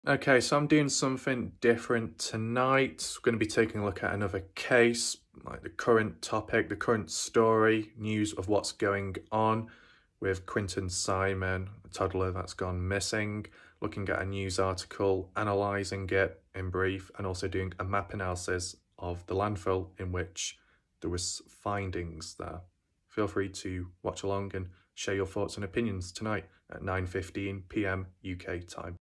Okay, so I'm doing something different tonight. We're going to be taking a look at another case, like the current topic, the current story, news of what's going on with Quinton Simon, a toddler that's gone missing, looking at a news article, analysing it in brief, and also doing a map analysis of the landfill in which there was findings there. Feel free to watch along and share your thoughts and opinions tonight at 9:15 p.m. UK time.